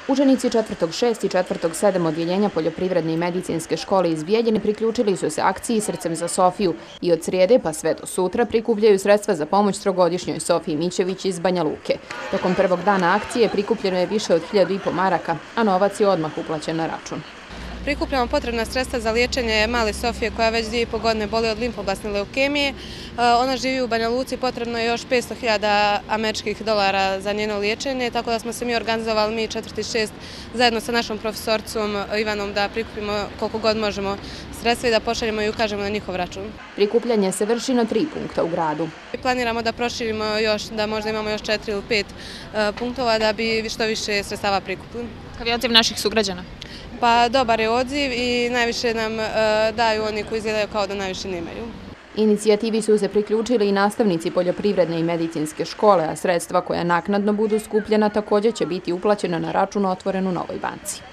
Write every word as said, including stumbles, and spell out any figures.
Učenici četvrtog šest i četvrtog sedam odjeljenja Poljoprivredne i medicinske škole iz Bijeljine priključili su se akciji Srcem za Sofiju i od srijede pa sve do sutra prikupljaju sredstva za pomoć trogodišnjoj Sofiji Mićević iz Banja Luke. Tokom prvog dana akcije prikupljeno je više od hiljadu i po maraka, a novac je odmah uplaćen na račun. Prikupljamo potrebna sredstva za liječenje male Sofije koja već dvije i po godine boli od limfoblasne leukemije. Ona živi u Banja Luci, potrebno je još petsto hiljada američkih dolara za njeno liječenje, tako da smo se mi organizovali, mi četvrti i šest, zajedno sa našom profesorcom Ivanom da prikupimo koliko god možemo sredstva i da pošaljemo i ukažemo na njihov račun. Prikupljanje se vrši na tri punkta u gradu. Planiramo da proširimo još, da možda imamo još četiri ili pet punktova da bi što više sredstava prikupili. Kakav je odziv naših sugrađana? Pa dobar je odziv i najviše nam daju oni koji izgledaju kao da najviše nemaju. Inicijativi su se priključili i nastavnici Poljoprivredne i medicinske škole, a sredstva koja naknadno budu skupljena također će biti uplaćena na račun otvoren u Novoj Banci.